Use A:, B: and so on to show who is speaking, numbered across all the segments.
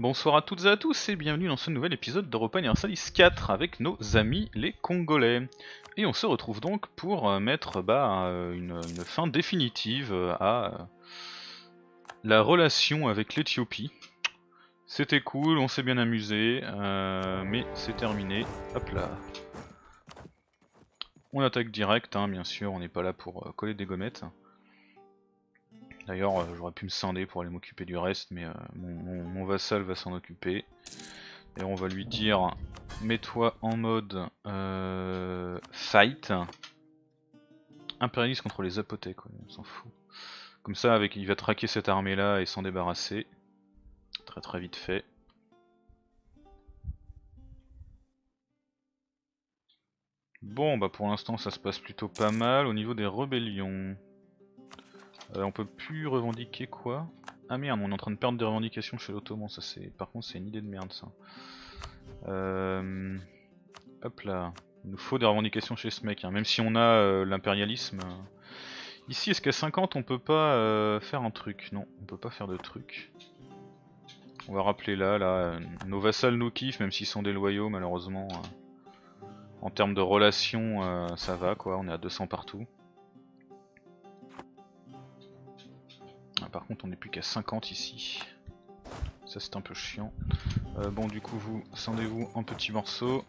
A: Bonsoir à toutes et à tous et bienvenue dans ce nouvel épisode d'Europa Universalis 4 avec nos amis les Congolais. Et on se retrouve donc pour mettre une fin définitive à la relation avec l'Éthiopie. C'était cool, on s'est bien amusé, mais c'est terminé. Hop là. On attaque direct, hein, bien sûr, on n'est pas là pour coller des gommettes. D'ailleurs, j'aurais pu me scinder pour aller m'occuper du reste, mais mon vassal va s'en occuper. Et on va lui dire, mets-toi en mode fight. Impérialiste contre les apothèques, ouais, on s'en fout. Comme ça, il va traquer cette armée là et s'en débarrasser. Très très vite fait. Bon, bah pour l'instant ça se passe plutôt pas mal. Au niveau des rébellions, on peut plus revendiquer quoi? Ah merde, on est en train de perdre des revendications chez l'Ottoman, ça c'est. Par contre c'est une idée de merde ça. Hop là, il nous faut des revendications chez ce mec, hein. Même si on a l'impérialisme. Ici, est-ce qu'à 50 on peut pas faire un truc? Non, on peut pas faire de truc. On va rappeler là, nos vassals nous kiffent, même s'ils sont des loyaux, malheureusement. En termes de relations, ça va quoi, on est à 200 partout. Ah, par contre, on n'est plus qu'à 50 ici. Ça, c'est un peu chiant. Bon, du coup, vous scindez-vous en petits morceaux.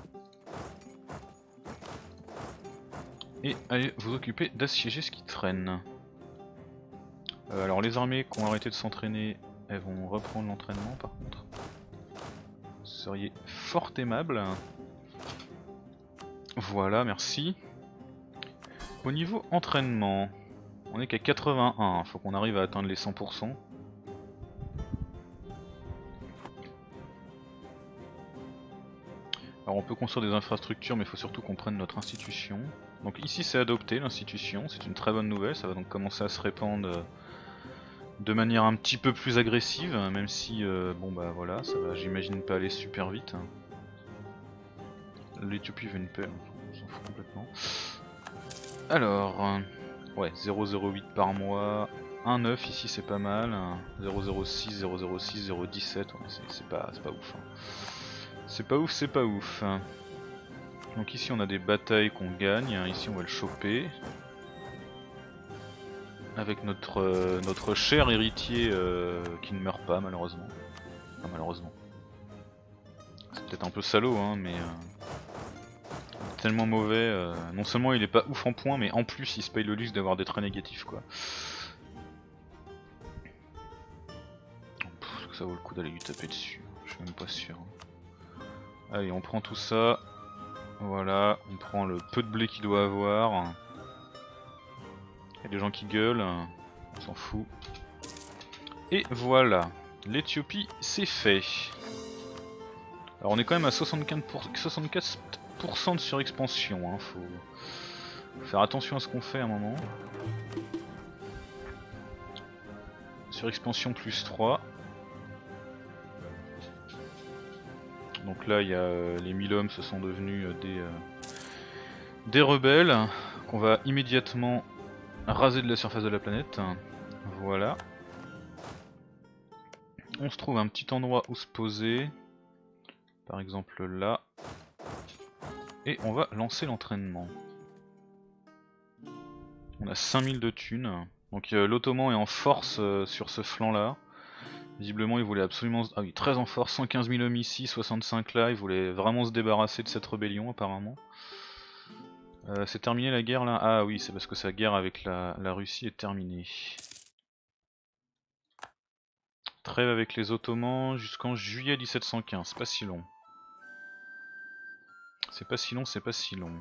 A: Et allez vous occuper d'assiéger ce qui traîne. Alors, les armées qui ont arrêté de s'entraîner, elles vont reprendre l'entraînement par contre. Vous seriez fort aimable. Voilà, merci. Au niveau entraînement, on est qu'à 81, faut qu'on arrive à atteindre les 100%. Alors on peut construire des infrastructures, mais il faut surtout qu'on prenne notre institution. Donc ici c'est adopté l'institution, c'est une très bonne nouvelle, ça va donc commencer à se répandre de manière un petit peu plus agressive, même si bon bah voilà, ça va j'imagine pas aller super vite. L'Éthiopie veut une paix, on s'en fout complètement. Alors, ouais, 0,08 par mois, 1,9 ici c'est pas mal, 0,06, 0,06, 0,17, ouais, c'est pas ouf. Hein. C'est pas ouf, c'est pas ouf. Donc ici on a des batailles qu'on gagne, ici on va le choper. Avec notre cher héritier qui ne meurt pas malheureusement. Enfin malheureusement. C'est peut-être un peu salaud hein, mais tellement mauvais. Non seulement il est pas ouf en points, mais en plus il se paye le luxe d'avoir des traits négatifs quoi. Est-ce que ça vaut le coup d'aller lui taper dessus? Je suis même pas sûr. Allez, on prend tout ça. Voilà, on prend le peu de blé qu'il doit avoir. Il y a des gens qui gueulent, on s'en fout. Et voilà, l'Éthiopie c'est fait. Alors on est quand même à 64% de surexpansion, hein. Faut faire attention à ce qu'on fait à un moment. Surexpansion plus 3. Donc là il y a les 1000 hommes se sont devenus des rebelles qu'on va immédiatement raser de la surface de la planète. Voilà. On se trouve un petit endroit où se poser. Par exemple là. Et on va lancer l'entraînement. On a 5000 de thunes. Donc l'Ottoman est en force sur ce flanc là. Visiblement il voulait absolument... Ah oui, très en force, 115 000 hommes ici, 65 là. Il voulait vraiment se débarrasser de cette rébellion apparemment. C'est terminé la guerre là? Ah oui, c'est parce que sa guerre avec la Russie est terminée. Trêve avec les Ottomans jusqu'en juillet 1715, c'est pas si long. C'est pas si long, c'est pas si long.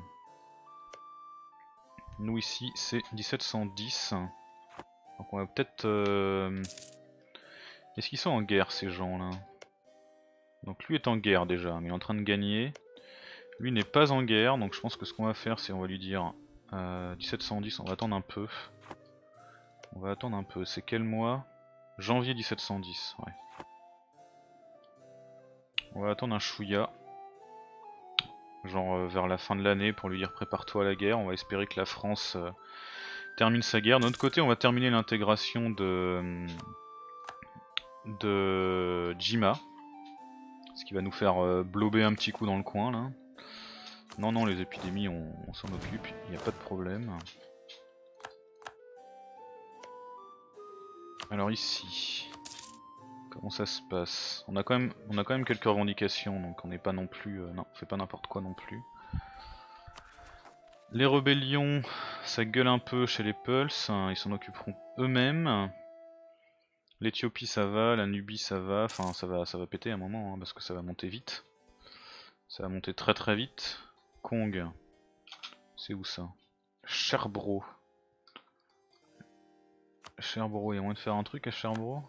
A: Nous ici c'est 1710. Donc on va peut-être... Est-ce qu'ils sont en guerre ces gens là? Donc lui est en guerre déjà, mais il est en train de gagner. Lui n'est pas en guerre, donc je pense que ce qu'on va faire c'est on va lui dire 1710, on va attendre un peu. On va attendre un peu, c'est quel mois? Janvier 1710, ouais. On va attendre un chouïa. Genre vers la fin de l'année pour lui dire prépare-toi à la guerre. On va espérer que la France termine sa guerre. De notre côté on va terminer l'intégration de Jima. Ce qui va nous faire blober un petit coup dans le coin là. Non, non, les épidémies, on s'en occupe, il n'y a pas de problème. Alors ici, comment ça se passe? On a quand même quelques revendications, donc on n'est pas non plus... non, on fait pas n'importe quoi non plus. Les rébellions, ça gueule un peu chez les Pulse, hein, ils s'en occuperont eux-mêmes. L'Éthiopie ça va, la Nubie ça va, enfin ça va péter à un moment, hein, parce que ça va monter vite. Ça va monter très très vite. Kong, c'est où ça? Sherbro. Sherbro, il y a moyen de faire un truc à Sherbro?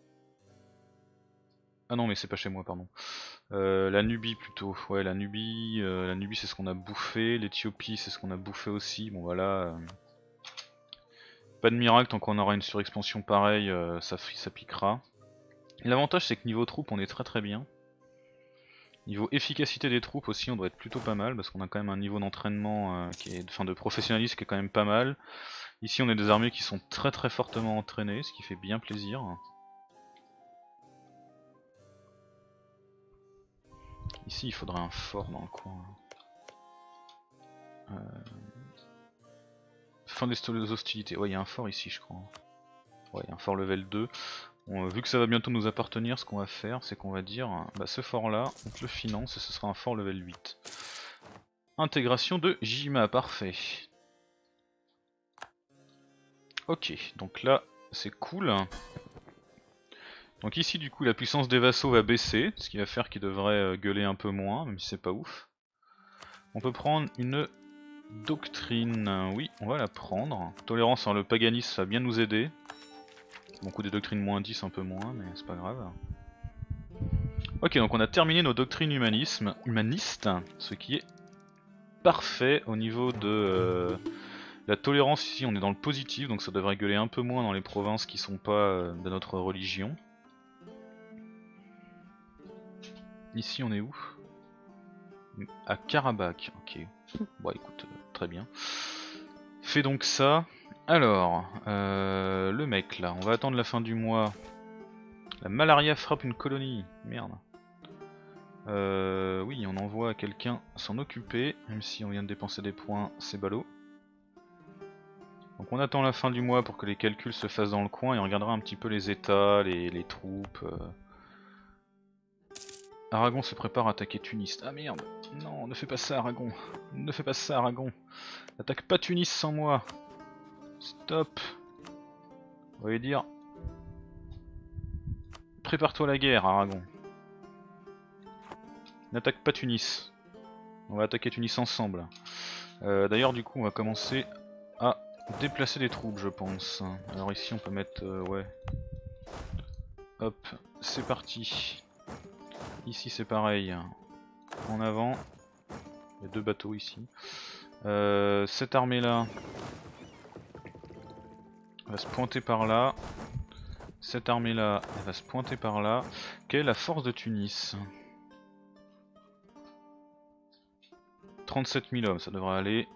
A: Ah non mais c'est pas chez moi, pardon. La Nubie plutôt, ouais la Nubie c'est ce qu'on a bouffé, l'Éthiopie c'est ce qu'on a bouffé aussi, bon voilà. Pas de miracle, tant qu'on aura une surexpansion pareille, ça piquera. L'avantage c'est que niveau troupes on est très très bien. Niveau efficacité des troupes aussi on doit être plutôt pas mal, parce qu'on a quand même un niveau d'entraînement, enfin de professionnalisme qui est quand même pas mal. Ici on est des armées qui sont très très fortement entraînées, ce qui fait bien plaisir. Ici il faudrait un fort dans le coin. Fin des hostilités, ouais il y a un fort ici je crois. Ouais il y a un fort level 2. Vu que ça va bientôt nous appartenir, ce qu'on va faire c'est qu'on va dire, bah ce fort là, on te le finance et ce sera un fort level 8. Intégration de Jima, parfait. Ok, donc là c'est cool. Donc ici du coup la puissance des vassaux va baisser, ce qui va faire qu'ils devraient gueuler un peu moins, même si c'est pas ouf. On peut prendre une doctrine, oui on va la prendre. Tolérance sur le paganisme ça va bien nous aider. Bon coup des doctrines moins 10 un peu moins, mais c'est pas grave. Ok donc on a terminé nos doctrines humanistes, ce qui est parfait au niveau de la tolérance. Ici on est dans le positif, donc ça devrait gueuler un peu moins dans les provinces qui sont pas de notre religion. Ici on est où? À Karabakh, ok. Bon écoute, très bien. Fais donc ça. Alors, le mec là, on va attendre la fin du mois. La malaria frappe une colonie, merde. Oui, on envoie quelqu'un s'en occuper, même si on vient de dépenser des points, c'est ballot. Donc on attend la fin du mois pour que les calculs se fassent dans le coin et on regardera un petit peu les états, les troupes. Aragon se prépare à attaquer Tunis. Ah merde, non, ne fais pas ça Aragon. Ne fais pas ça Aragon. Attaque pas Tunis sans moi. Stop. On va lui dire... Prépare-toi à la guerre Aragon. N'attaque pas Tunis. On va attaquer Tunis ensemble. D'ailleurs du coup on va commencer à déplacer des troupes je pense. Alors ici on peut mettre... ouais. Hop, c'est parti. Ici c'est pareil. En avant. Il y a deux bateaux ici. Cette armée là va se pointer par là. Cette armée là elle va se pointer par là. Quelle est la force de Tunis? 37 000 hommes, ça devrait aller.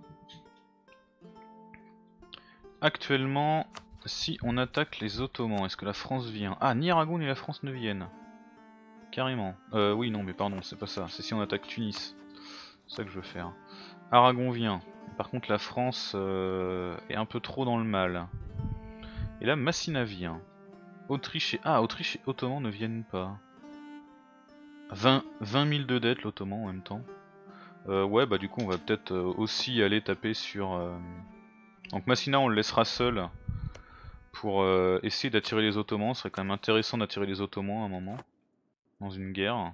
A: Actuellement, si on attaque les Ottomans, est-ce que la France vient? Ah, ni Aragon ni la France ne viennent. Carrément. Oui, non, mais pardon, c'est pas ça. C'est si on attaque Tunis. C'est ça que je veux faire. Aragon vient. Par contre, la France est un peu trop dans le mal. Et là, Massina vient. Autriche et... Ah, Autriche et Ottoman ne viennent pas. 20 000 de dettes, l'Ottoman, en même temps. Ouais, bah du coup, on va peut-être aussi aller taper sur... Donc Massina, on le laissera seul pour essayer d'attirer les Ottomans. Ce serait quand même intéressant d'attirer les Ottomans à un moment. Dans une guerre.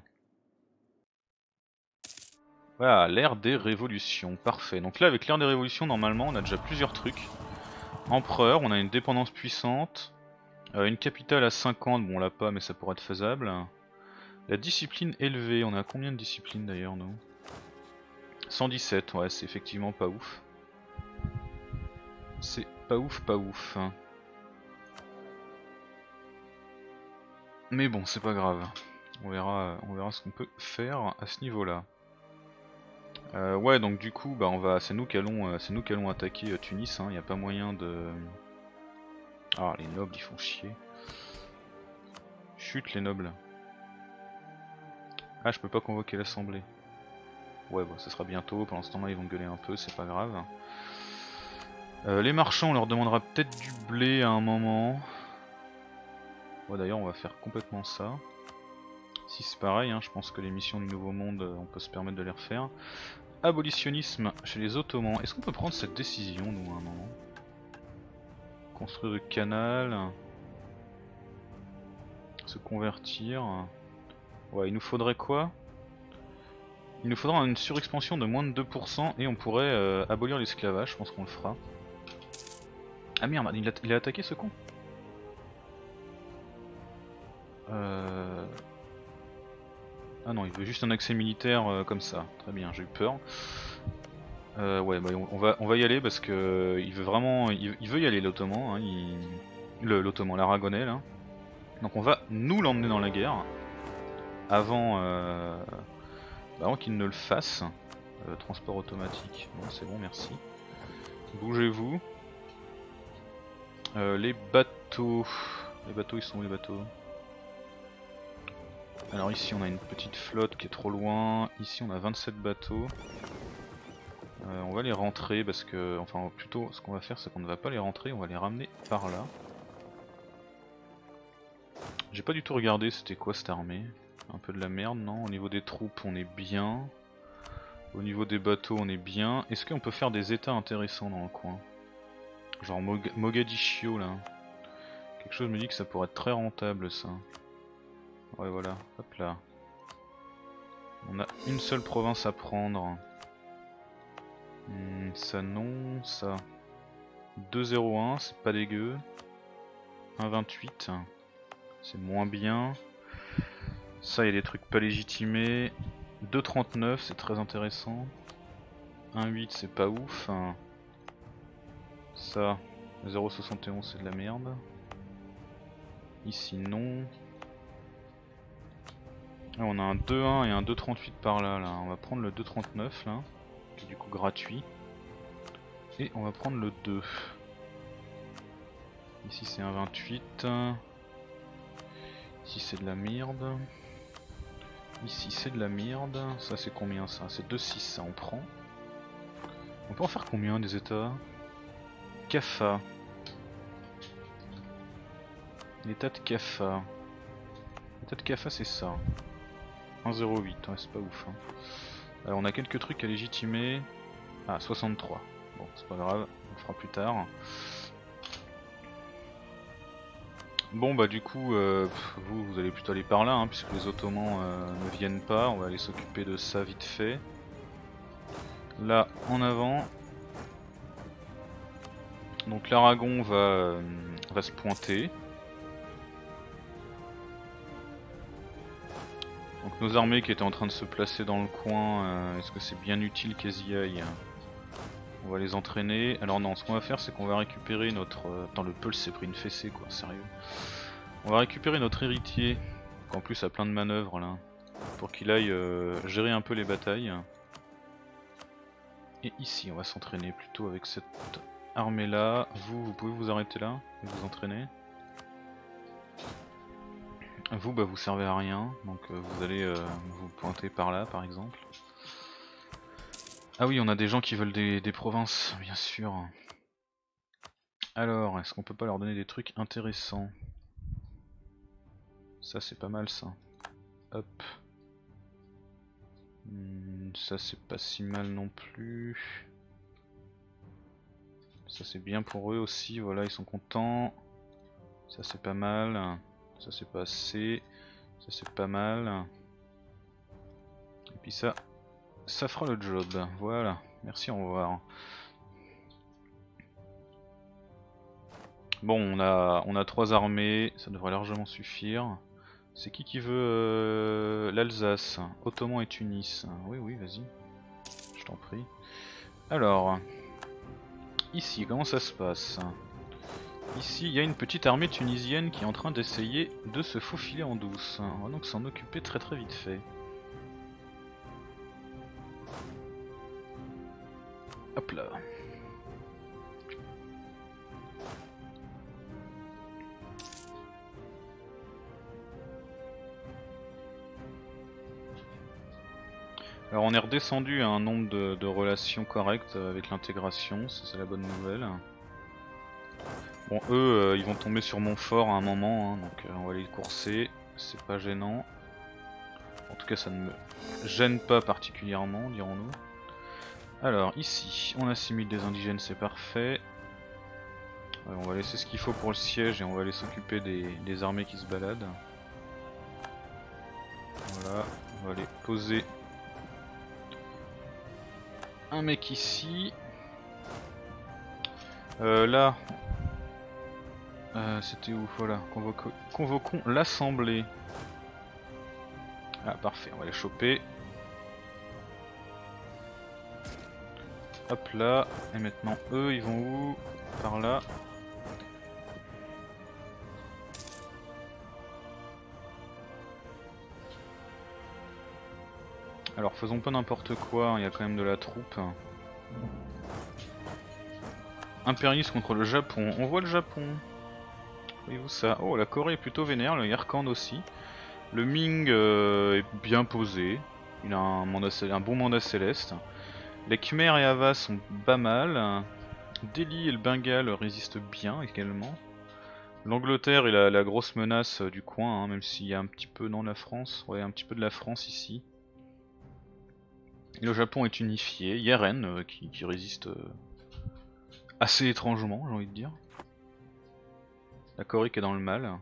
A: Voilà, l'ère des révolutions, parfait. Donc là avec l'ère des révolutions normalement on a déjà plusieurs trucs. Empereur, on a une dépendance puissante. Une capitale à 50, bon on l'a pas mais ça pourrait être faisable. La discipline élevée, on a combien de disciplines d'ailleurs nous? 117, ouais c'est effectivement pas ouf. C'est pas ouf, pas ouf. Mais bon c'est pas grave. On verra ce qu'on peut faire à ce niveau là. Ouais donc du coup bah c'est nous qui allons attaquer Tunis, hein. Y a pas moyen de... Ah les nobles ils font chier. chutent les nobles. Ah, je peux pas convoquer l'assemblée. Ouais, bon, ça sera bientôt. Pendant ce temps-là, ils vont gueuler un peu, c'est pas grave. Les marchands, on leur demandera peut-être du blé à un moment. Ouais, d'ailleurs, on va faire complètement ça. Si c'est pareil, hein, je pense que les missions du Nouveau Monde, on peut se permettre de les refaire. Abolitionnisme chez les Ottomans. Est-ce qu'on peut prendre cette décision, nous, à un moment? Construire le canal. Se convertir. Ouais, il nous faudrait quoi? Il nous faudra une surexpansion de moins de 2% et on pourrait abolir l'esclavage, je pense qu'on le fera. Ah merde, il a attaqué ce con? Ah non, il veut juste un accès militaire comme ça. Très bien, j'ai eu peur. Ouais, bah, on va y aller parce que il veut vraiment, il veut y aller l'Ottoman, hein, l'Ottoman, l'Aragonais là. Donc on va nous l'emmener dans la guerre avant, avant qu'il ne le fasse. Transport automatique, bon c'est bon, merci. Bougez-vous. Les bateaux, ils sont où les bateaux? Alors ici on a une petite flotte qui est trop loin, ici on a 27 bateaux. On va les rentrer parce que, enfin plutôt ce qu'on va faire c'est qu'on ne va pas les rentrer, on va les ramener par là. J'ai pas du tout regardé c'était quoi cette armée. Un peu de la merde, non? Au niveau des troupes on est bien. Au niveau des bateaux on est bien. Est-ce qu'on peut faire des états intéressants dans le coin? Genre Mogadiscio là. Quelque chose me dit que ça pourrait être très rentable ça. Ouais voilà, hop là. On a une seule province à prendre. Ça non, ça. 2,01 c'est pas dégueu. 1,28 c'est moins bien. Ça il y a des trucs pas légitimés. 2,39 c'est très intéressant. 1,8 c'est pas ouf. Ça, 0,71 c'est de la merde. Ici non. Ah, on a un 2,1 et un 2,38 par là, là. On va prendre le 2,39 là, qui est du coup gratuit. Et on va prendre le 2. Ici c'est un 28. Ici c'est de la merde. Ici c'est de la merde. Ça c'est combien ça? C'est 2,6 ça on prend. On peut en faire combien des états? Cafa. L'état de Cafa. L'état de Cafa c'est ça. 1,08, ouais c'est pas ouf. Hein. Alors on a quelques trucs à légitimer. Ah 63. Bon c'est pas grave, on le fera plus tard. Bon bah du coup vous allez plutôt aller par là hein, puisque les Ottomans ne viennent pas, on va aller s'occuper de ça vite fait. Là en avant. Donc l'Aragon va se pointer. Donc nos armées qui étaient en train de se placer dans le coin, est-ce que c'est bien utile qu'elles y aillent? On va les entraîner. Alors non, ce qu'on va faire c'est qu'on va récupérer notre... Attends, le Pulse s'est pris une fessée quoi, sérieux. On va récupérer notre héritier, qui en plus a plein de manœuvres là, pour qu'il aille gérer un peu les batailles. Et ici on va s'entraîner plutôt avec cette armée là. Vous pouvez vous arrêter là et vous entraîner. Vous bah vous servez à rien, donc vous allez vous pointer par là par exemple. Ah oui on a des gens qui veulent des provinces bien sûr. Alors est-ce qu'on peut pas leur donner des trucs intéressants? Ça c'est pas mal ça. Hop. Ça c'est pas si mal non plus. Ça c'est bien pour eux aussi, voilà ils sont contents. Ça c'est pas mal. Ça c'est pas assez. Ça c'est pas mal. Et puis ça fera le job. Voilà, merci, au revoir. Bon on a 3 armées, ça devrait largement suffire. C'est qui veut l'Alsace, Ottoman et Tunis? Oui oui vas-y, je t'en prie. Alors, ici comment ça se passe? Ici il y a une petite armée tunisienne qui est en train d'essayer de se faufiler en douce. On va donc s'en occuper très vite fait. Hop là. Alors on est redescendu à un nombre de relations correctes avec l'intégration, ça c'est la bonne nouvelle. Bon eux ils vont tomber sur mon fort à un moment, hein, donc on va les courser, c'est pas gênant. En tout cas ça ne me gêne pas particulièrement, dirons-nous. Alors ici on assimile des indigènes, c'est parfait. Ouais, on va laisser ce qu'il faut pour le siège et on va aller s'occuper des armées qui se baladent. Voilà, on va aller poser un mec ici. Là, c'était où? Voilà, convoquons l'assemblée. Ah parfait, on va les choper. Hop là, et maintenant eux ils vont où? Par là. Alors faisons pas n'importe quoi, il y a quand même de la troupe. Impérialisme contre le Japon, on voit le Japon. Voyez-vous ça? Oh la Corée est plutôt vénère, le Yarkand aussi. Le Ming est bien posé, il a un bon mandat céleste. Les Khmers et Havas sont pas mal. Delhi et le Bengale résistent bien également. L'Angleterre est la grosse menace du coin, hein, même s'il y a un petit peu dans la France. Ouais, un petit peu de la France ici. Et le Japon est unifié. Yeren qui résiste assez étrangement, j'ai envie de dire. La Corée qui est dans le mal.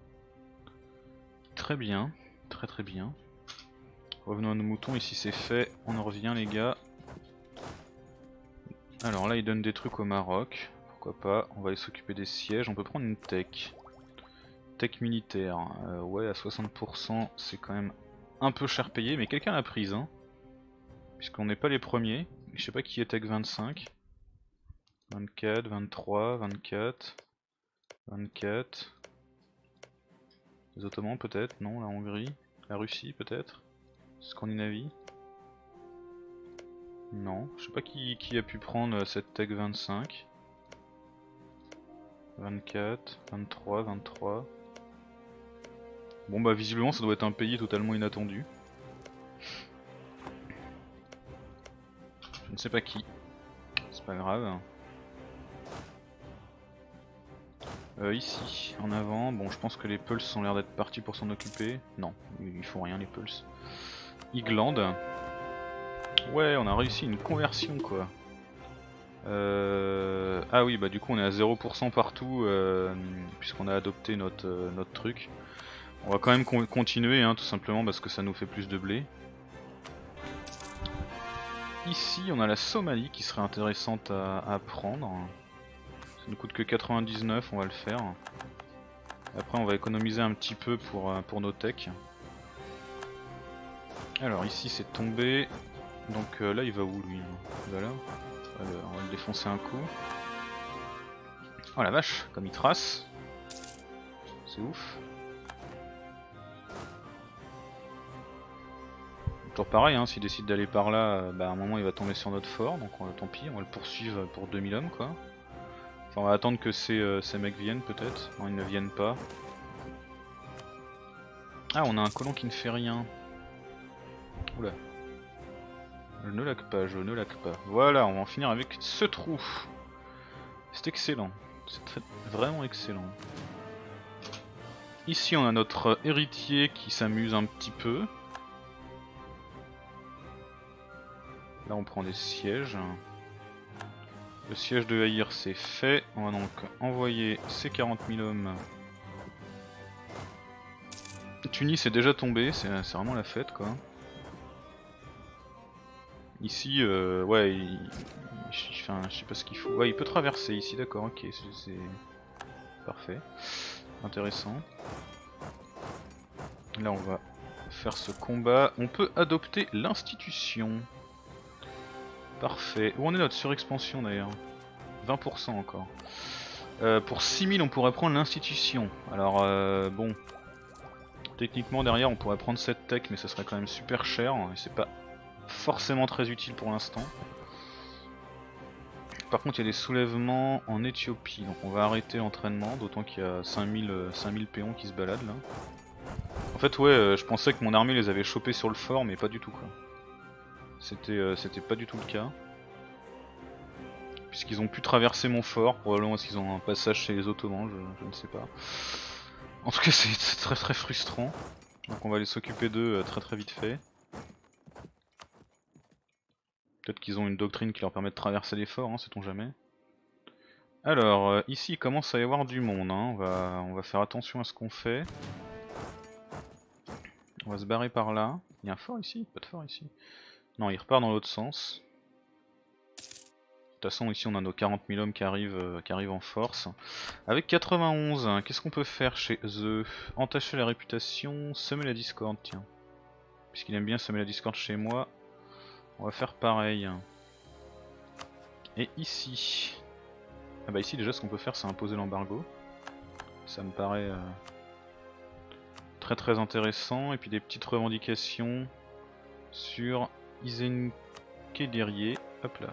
A: Très bien, très bien. Revenons à nos moutons, ici c'est fait. On en revient les gars. Alors là ils donnent des trucs au Maroc. Pourquoi pas, on va aller s'occuper des sièges. On peut prendre une tech. Tech militaire. Ouais à 60% c'est quand même un peu cher payé. Mais quelqu'un l'a prise hein. Puisqu'on n'est pas les premiers. Je sais pas qui est Tech 25. 24, 23, 24, 24. Les Ottomans peut-être, non, la Hongrie, la Russie peut-être, Scandinavie. Non, je sais pas qui a pu prendre cette Tech 25. 24, 23, 23. Bon bah visiblement ça doit être un pays totalement inattendu. Je ne sais pas qui, c'est pas grave. Ici, en avant, bon je pense que les Pulse ont l'air d'être partis pour s'en occuper. Non, ils font rien les Pulse. Igland. Ouais, on a réussi une conversion quoi. Ah oui, bah du coup on est à 0% partout puisqu'on a adopté notre truc. On va quand même continuer hein, tout simplement parce que ça nous fait plus de blé. Ici on a la Somalie qui serait intéressante à prendre. Ça ne coûte que 99, on va le faire. Après on va économiser un petit peu pour nos techs. Alors ici c'est tombé. Donc là il va où lui? Il va là. On va le défoncer un coup. Oh la vache, comme il trace. C'est ouf. Toujours pareil, hein, s'il décide d'aller par là, bah à un moment il va tomber sur notre fort, donc tant pis, on va le poursuivre pour 2000 hommes quoi. Enfin on va attendre que ces mecs viennent peut-être. Non ils ne viennent pas. Ah on a un colon qui ne fait rien. Oula. Je ne lag pas, je ne lag pas. Voilà, on va en finir avec ce trou. C'est excellent. C'est vraiment excellent. Ici on a notre héritier qui s'amuse un petit peu. Là on prend des sièges. Le siège de Haïr c'est fait. On va donc envoyer ces 40 000 hommes. Tunis est déjà tombé, c'est vraiment la fête quoi. Ici, ouais, enfin, je sais pas ce qu'il faut. Ouais, il peut traverser ici, d'accord, ok, c'est parfait. Intéressant. Là, on va faire ce combat. On peut adopter l'institution. Parfait. Où en est notre surexpansion d'ailleurs? 20% encore. Pour 6000, on pourrait prendre l'institution. Alors, bon. Techniquement, derrière, on pourrait prendre cette tech, mais ça serait quand même super cher. Et c'est pas forcément très utile pour l'instant. Par contre il y a des soulèvements en Éthiopie, donc on va arrêter l'entraînement, d'autant qu'il y a 5000 péons qui se baladent là. En fait ouais, je pensais que mon armée les avait chopés sur le fort, mais pas du tout quoi. C'était pas du tout le cas. Puisqu'ils ont pu traverser mon fort, probablement parce qu'ils ont un passage chez les Ottomans, je ne sais pas. En tout cas c'est très très frustrant. Donc on va aller s'occuper d'eux très très vite fait. Peut-être qu'ils ont une doctrine qui leur permet de traverser les forts, hein, sait-on jamais. Alors, ici il commence à y avoir du monde, hein. On va faire attention à ce qu'on fait. On va se barrer par là. Il y a un fort ici? Pas de fort ici. Non, il repart dans l'autre sens. De toute façon ici on a nos 40 000 hommes qui arrivent en force. Avec 91, qu'est-ce qu'on peut faire chez eux? Entacher la réputation, semer la discorde, tiens. Puisqu'il aime bien semer la discorde chez moi, on va faire pareil. Et ici... Ah bah ici déjà ce qu'on peut faire c'est imposer l'embargo. Ça me paraît très très intéressant. Et puis des petites revendications sur Izenkederier. Hop là.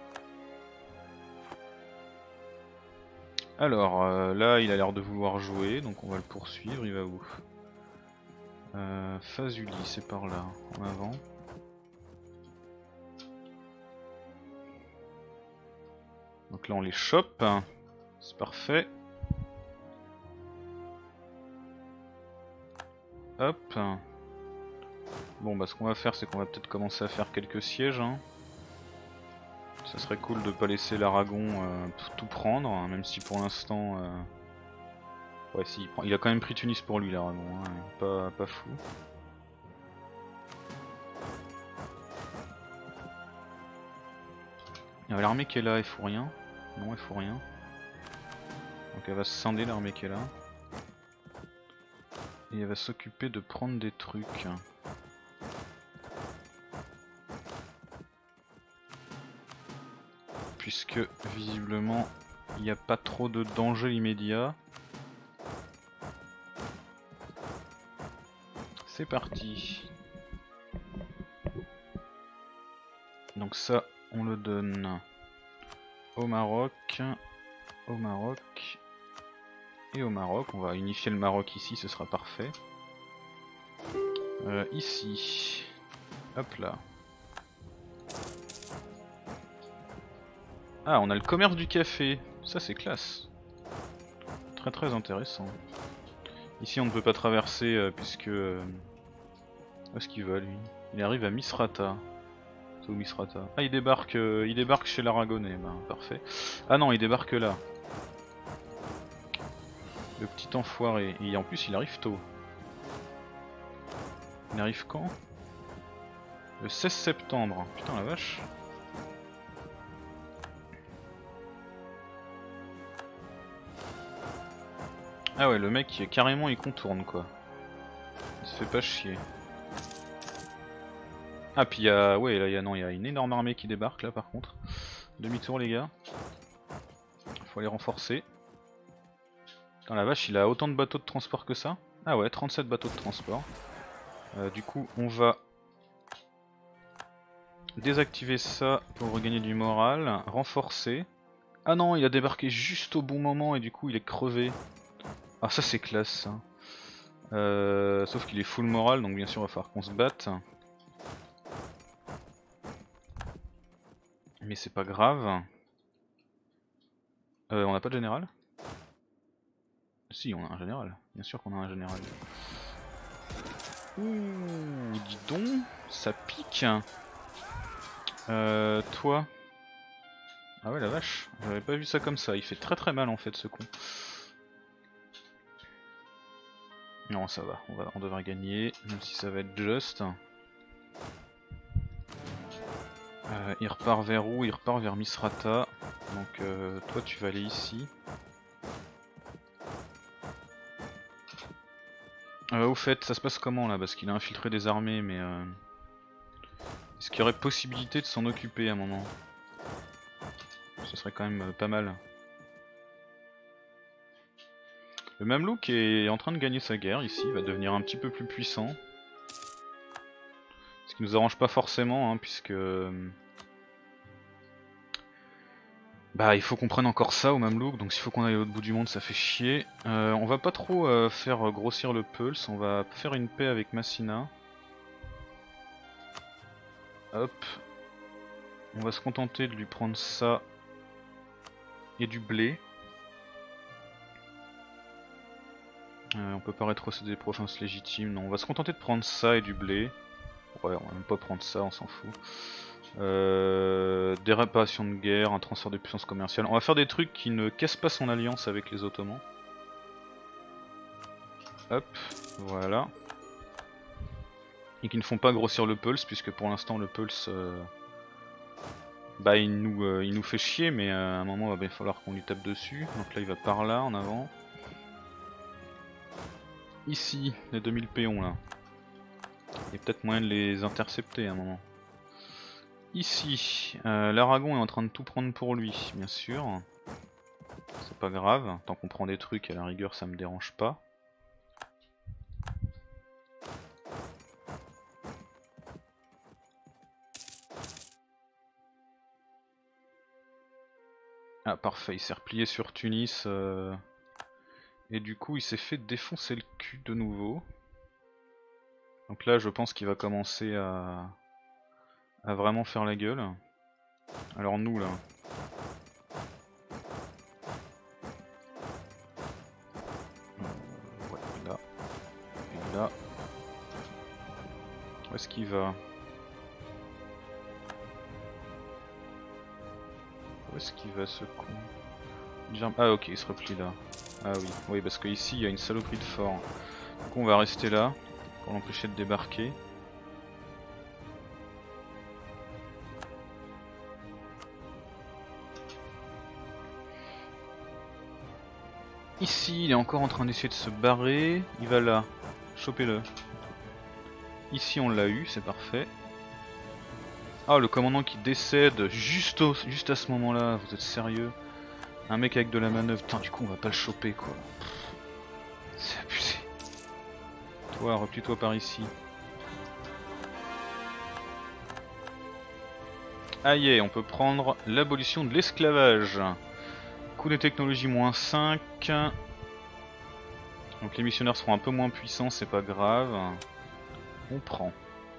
A: Alors là il a l'air de vouloir jouer, donc on va le poursuivre, il va où? Fazuli, c'est par là, en avant. Donc là on les chope, c'est parfait. Hop. Bon bah ce qu'on va faire c'est qu'on va peut-être commencer à faire quelques sièges. Hein. Ça serait cool de pas laisser l'Aragon tout prendre, hein, même si pour l'instant... Ouais si, il a quand même pris Tunis pour lui l'Aragon, hein, pas fou. Il y a l'armée qui est là, il faut rien. Non, il faut rien. Donc elle va se scinder l'armée qui est là. Et elle va s'occuper de prendre des trucs. Puisque visiblement il n'y a pas trop de danger immédiat. C'est parti. Donc ça on le donne au Maroc, au Maroc et au Maroc. On va unifier le Maroc ici, ce sera parfait. Ici, hop là. Ah, on a le commerce du café, ça c'est classe. Très très intéressant. Ici on ne peut pas traverser puisque... Où est-ce qu'il va lui? Il arrive à Misrata. C'est où Misrata? Ah il débarque chez l'Aragonais, bah parfait. Ah non il débarque là. Le petit enfoiré, et en plus il arrive tôt. Il arrive quand? Le 16 septembre, putain la vache. Ah ouais le mec carrément il contourne quoi. Il se fait pas chier. Ah puis il y a... Ouais là il y a une énorme armée qui débarque là par contre. Demi-tour les gars. Faut les renforcer. Putain la vache il a autant de bateaux de transport que ça? Ah ouais 37 bateaux de transport. Du coup on va désactiver ça pour regagner du moral. Renforcer. Ah non il a débarqué juste au bon moment et du coup il est crevé. Ah ça c'est classe ça. Sauf qu'il est full moral donc bien sûr il va falloir qu'on se batte. Mais c'est pas grave. On n'a pas de général? Si on a un général, bien sûr qu'on a un général. Ouh dis donc, ça pique. Toi. Ah ouais la vache, j'avais pas vu ça comme ça, il fait très très mal en fait ce con. Non ça va, on devrait gagner, même si ça va être juste. Il repart vers où? Il repart vers Misrata. Donc toi tu vas aller ici. Au fait, ça se passe comment là? Parce qu'il a infiltré des armées, mais est-ce qu'il y aurait possibilité de s'en occuper à un moment? Ce serait quand même pas mal. Le Mamelouk est en train de gagner sa guerre ici, il va devenir un petit peu plus puissant. Ce qui nous arrange pas forcément, hein, puisque... Bah il faut qu'on prenne encore ça au Mamelouk, donc s'il faut qu'on aille à l'autre bout du monde ça fait chier. On va pas trop faire grossir le Pulse, on va faire une paix avec Massina. Hop. On va se contenter de lui prendre ça et du blé. On peut pas rétrocéder des provinces légitimes, non, on va se contenter de prendre ça et du blé. Ouais, on va même pas prendre ça, on s'en fout. Des réparations de guerre, un transfert de puissance commerciale. On va faire des trucs qui ne cassent pas son alliance avec les Ottomans. Hop, voilà. Et qui ne font pas grossir le pulse, puisque pour l'instant le pulse... bah il nous fait chier, mais à un moment il va falloir qu'on lui tape dessus. Donc là il va par là, en avant. Ici, les 2000 péons là. Il y a peut-être moyen de les intercepter à un moment. Ici, l'Aragon est en train de tout prendre pour lui, bien sûr. C'est pas grave, tant qu'on prend des trucs à la rigueur ça me dérange pas. Ah parfait, il s'est replié sur Tunis et du coup il s'est fait défoncer le cul de nouveau. Donc là je pense qu'il va commencer à vraiment faire la gueule. Alors nous là... Ouais, là. Et là. Où est-ce qu'il va? Où est-ce qu'il va ce con? Ah ok, il se replie là. Ah oui, oui parce qu'ici il y a une saloperie de fort. Du coup on va rester là pour l'empêcher de débarquer. Ici il est encore en train d'essayer de se barrer. Il va là. Chopez-le. Ici on l'a eu, c'est parfait. Ah le commandant qui décède juste à ce moment là, vous êtes sérieux? Un mec avec de la manœuvre, putain du coup on va pas le choper quoi. C'est abusé. Toi, replie-toi par ici. Aïe, on peut prendre l'abolition de l'esclavage. Coût des technologies moins 5. Donc les missionnaires seront un peu moins puissants, c'est pas grave. On prend.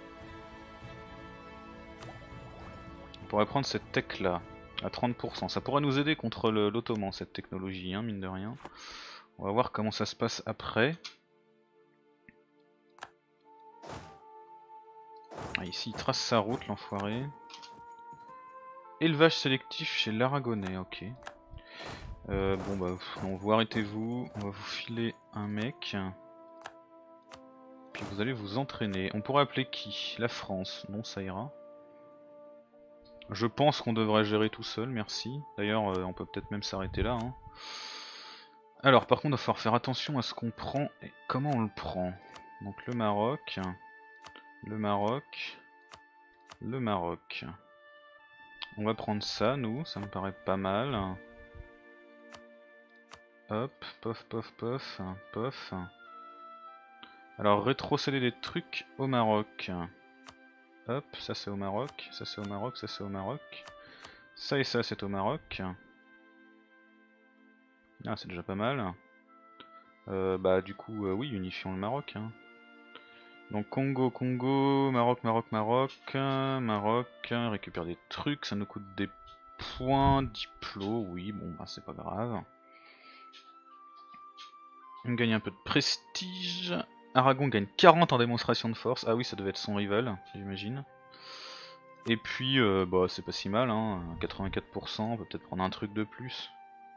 A: On pourrait prendre cette tech là, à 30%. Ça pourrait nous aider contre l'Ottoman cette technologie, hein, mine de rien. On va voir comment ça se passe après. Ah, ici il trace sa route l'enfoiré. Élevage sélectif chez l'Aragonais, ok. Bon bah non, vous arrêtez-vous, on va vous filer un mec. Puis vous allez vous entraîner. On pourrait appeler qui? La France, non ça ira. Je pense qu'on devrait gérer tout seul, merci. D'ailleurs on peut peut-être même s'arrêter là. Hein. Alors par contre il va falloir faire attention à ce qu'on prend et comment on le prend. Donc le Maroc, le Maroc, le Maroc. On va prendre ça nous, ça me paraît pas mal. Hop, pof pof pof, pof. Alors rétrocéder des trucs au Maroc. Hop, ça c'est au Maroc, ça c'est au Maroc, ça c'est au Maroc. Ça et ça c'est au Maroc. Ah c'est déjà pas mal. Bah du coup oui, unifions le Maroc. Hein. Donc Congo, Congo, Maroc, Maroc, Maroc, Maroc, récupère des trucs, ça nous coûte des points, diplômes, oui bon bah c'est pas grave. On gagne un peu de prestige. Aragon gagne 40 en démonstration de force, ah oui ça devait être son rival j'imagine. Et puis bah c'est pas si mal hein, 84%, on peut peut-être prendre un truc de plus.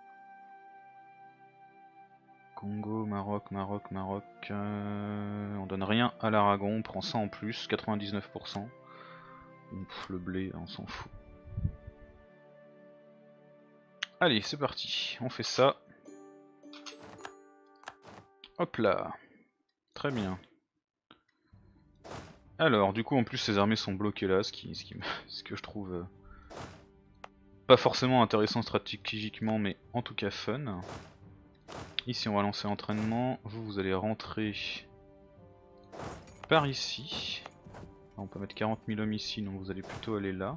A: Congo, Maroc, Maroc, Maroc, on donne rien à l'Aragon, on prend ça en plus, 99%. Pff, le blé, on s'en fout. Allez, c'est parti, on fait ça. Hop là, très bien. Alors, du coup, en plus, ces armées sont bloquées là, ce que je trouve pas forcément intéressant stratégiquement, mais en tout cas fun. Ici, on va lancer l'entraînement. Vous allez rentrer par ici. On peut mettre 40 000 hommes ici, donc vous allez plutôt aller là.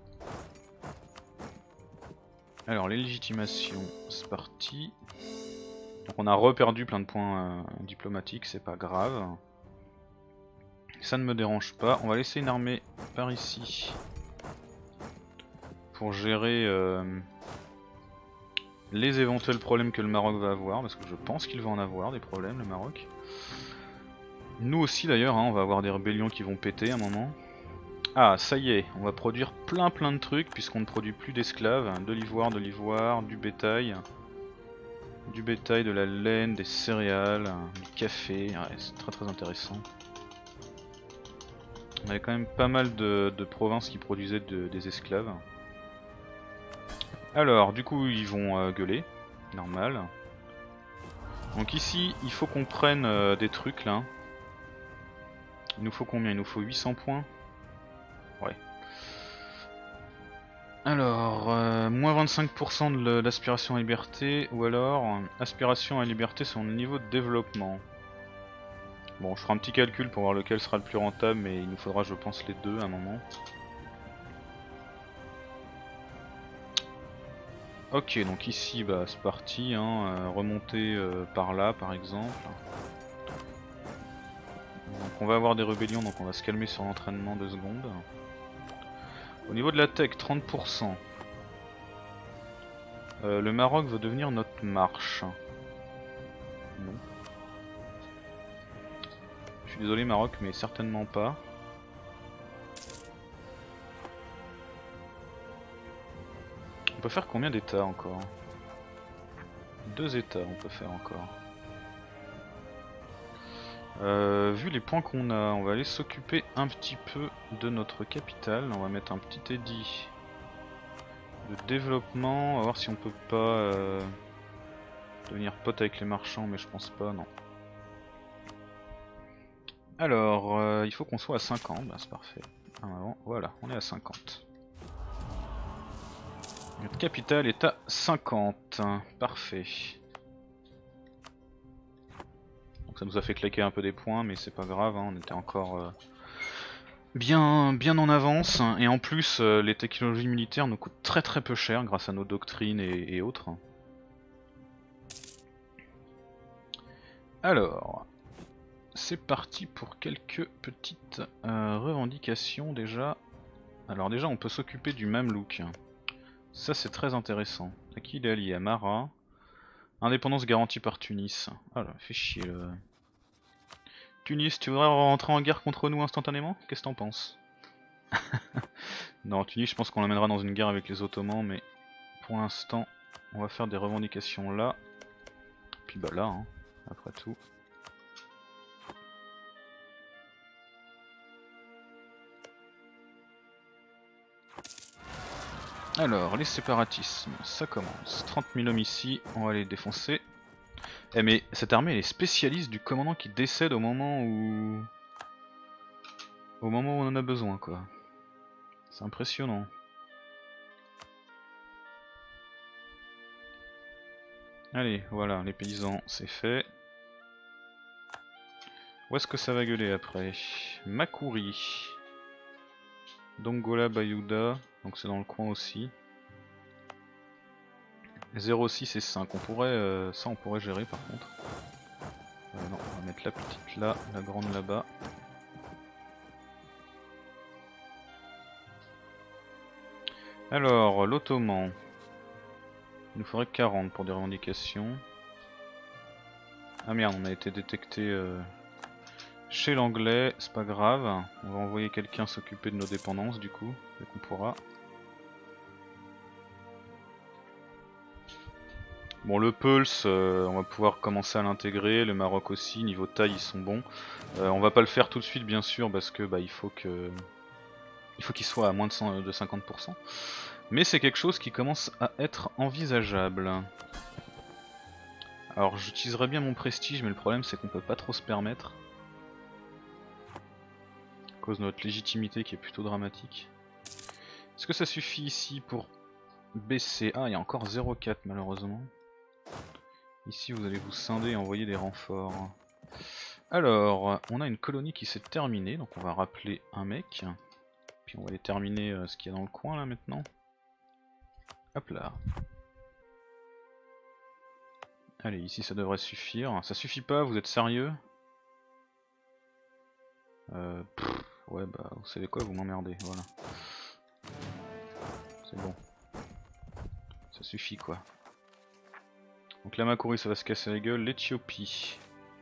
A: Alors, les légitimations, c'est parti. Donc on a reperdu plein de points diplomatiques, c'est pas grave. Ça ne me dérange pas. On va laisser une armée par ici pour gérer les éventuels problèmes que le Maroc va avoir, parce que je pense qu'il va en avoir des problèmes, le Maroc. Nous aussi d'ailleurs, hein, on va avoir des rébellions qui vont péter à un moment. Ah, ça y est, on va produire plein de trucs puisqu'on ne produit plus d'esclaves. De l'ivoire, du bétail. Du bétail, de la laine, des céréales, du café, ouais, c'est très intéressant. On avait quand même pas mal de provinces qui produisaient des esclaves. Alors, du coup, ils vont gueuler, normal. Donc ici, il faut qu'on prenne des trucs là. Il nous faut combien? Il nous faut 800 points. Ouais. Alors, moins 25% de l'aspiration à liberté, ou alors aspiration à liberté sur le niveau de développement. Bon, je ferai un petit calcul pour voir lequel sera le plus rentable, mais il nous faudra, je pense, les deux à un moment. Ok, donc ici, bah, c'est parti, hein, remonter par là, par exemple. Donc on va avoir des rébellions, donc on va se calmer sur l'entraînement 2 secondes. Au niveau de la tech, 30%. Le Maroc veut devenir notre marche. Non. Je suis désolé Maroc, mais certainement pas. On peut faire combien d'états encore? 2 états on peut faire encore. Vu les points qu'on a, on va aller s'occuper un petit peu de notre capitale. On va mettre un petit édit de développement. On va voir si on peut pas devenir pote avec les marchands, mais je pense pas, non. Alors, il faut qu'on soit à 50, bah, c'est parfait. Ah, voilà, on est à 50. Notre capitale est à 50, parfait. Donc ça nous a fait claquer un peu des points, mais c'est pas grave, hein, on était encore bien en avance. Et en plus, les technologies militaires nous coûtent très peu cher grâce à nos doctrines et autres. Alors, c'est parti pour quelques petites revendications déjà. Alors déjà, on peut s'occuper du Mamelouk. Ça c'est très intéressant. À qui il est allié? À Mara. Indépendance garantie par Tunis. Ah là, fait chier le... Tunis, tu voudrais rentrer en guerre contre nous instantanément? Qu'est-ce que t'en penses? Non, Tunis, je pense qu'on l'amènera dans une guerre avec les Ottomans, mais pour l'instant, on va faire des revendications là. Puis bah là, hein, après tout. Alors, les séparatismes, ça commence. 30 000 hommes ici, on va les défoncer. Eh mais cette armée elle est spécialiste du commandant qui décède au moment où... Au moment où on en a besoin quoi. C'est impressionnant. Allez, voilà, les paysans, c'est fait. Où est-ce que ça va gueuler après? Makuri. Dongola Bayouda, donc c'est dans le coin aussi. 0,6 et 5, on pourrait, ça on pourrait gérer par contre. Non, on va mettre la petite là, la grande là-bas. Alors, l'Ottoman. Il nous faudrait 40 pour des revendications. Ah merde, on a été détecté chez l'anglais, c'est pas grave. On va envoyer quelqu'un s'occuper de nos dépendances du coup, dès qu'on pourra. Bon, le Pulse, on va pouvoir commencer à l'intégrer, le Maroc aussi, niveau taille ils sont bons. On va pas le faire tout de suite bien sûr parce que bah, il faut qu'il soit à moins de 50%. Mais c'est quelque chose qui commence à être envisageable. Alors j'utiliserais bien mon prestige, mais le problème c'est qu'on peut pas trop se permettre. À cause de notre légitimité qui est plutôt dramatique. Est-ce que ça suffit ici pour baisser? Ah, il y a encore 0,4 malheureusement. Ici vous allez vous scinder et envoyer des renforts. Alors, on a une colonie qui s'est terminée, donc on va rappeler un mec. Puis on va aller terminer ce qu'il y a dans le coin là maintenant. Hop là. Allez, ici ça devrait suffire. Ça suffit pas, vous êtes sérieux? Ouais bah vous savez quoi, vous m'emmerdez, voilà. C'est bon. Ça suffit quoi. Donc la Makuri ça va se casser la gueule, l'Éthiopie.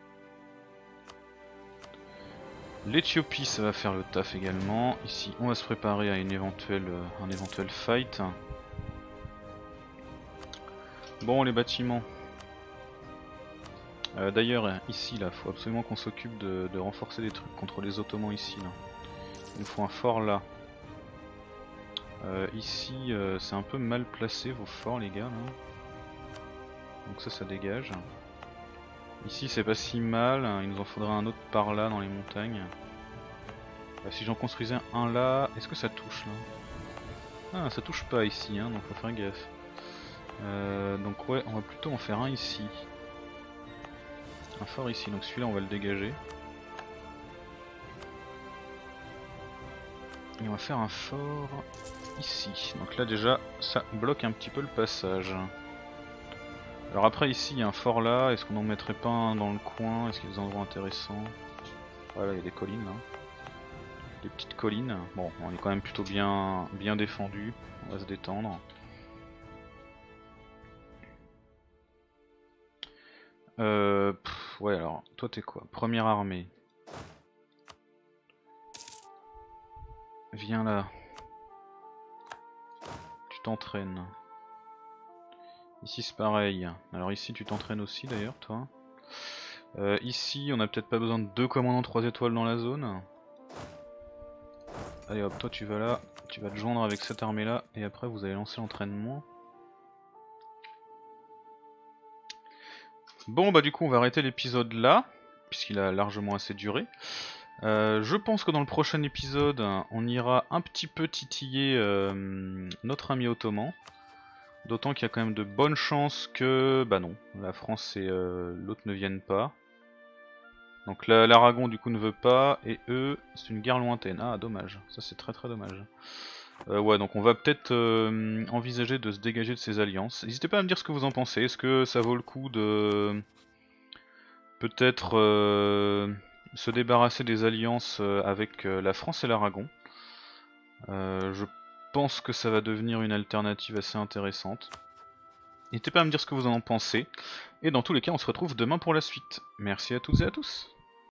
A: L'Éthiopie ça va faire le taf également. Ici on va se préparer à un éventuel fight. Bon les bâtiments. D'ailleurs ici là, faut absolument qu'on s'occupe de renforcer des trucs contre les Ottomans ici là. Il nous faut un fort là. Ici c'est un peu mal placé vos forts les gars là. Donc ça dégage. Ici c'est pas si mal, il nous en faudra un autre par là dans les montagnes. Si j'en construisais un là, est-ce que ça touche là? Ah ça touche pas ici hein, donc faut faire gaffe. Donc ouais on va plutôt en faire un ici. Un fort ici, donc celui-là on va le dégager. Et on va faire un fort ici. Donc là déjà ça bloque un petit peu le passage. Alors après ici il y a un fort là, est-ce qu'on en mettrait pas un dans le coin? Est-ce qu'il y a des endroits intéressants? Voilà il y a des collines là. Des petites collines. Bon on est quand même plutôt bien défendu. On va se détendre. Ouais alors toi t'es quoi? Première armée. Viens là. Tu t'entraînes. Ici c'est pareil. Alors ici tu t'entraînes aussi d'ailleurs toi. Ici on a peut-être pas besoin de 2 commandants 3 étoiles dans la zone. Allez hop, toi tu vas là, tu vas te joindre avec cette armée là et après vous allez lancer l'entraînement. Bon bah du coup on va arrêter l'épisode là, puisqu'il a largement assez duré. Je pense que dans le prochain épisode on ira un petit peu titiller notre ami ottoman. D'autant qu'il y a quand même de bonnes chances que, bah non, la France et l'autre ne viennent pas. Donc l'Aragon du coup ne veut pas, et eux, c'est une guerre lointaine. Ah dommage, ça c'est très dommage. Ouais donc on va peut-être envisager de se dégager de ces alliances. N'hésitez pas à me dire ce que vous en pensez, est-ce que ça vaut le coup de peut-être se débarrasser des alliances avec la France et l'Aragon. Je pense que ça va devenir une alternative assez intéressante. N'hésitez pas à me dire ce que vous en pensez. Et dans tous les cas, on se retrouve demain pour la suite. Merci à toutes et à tous.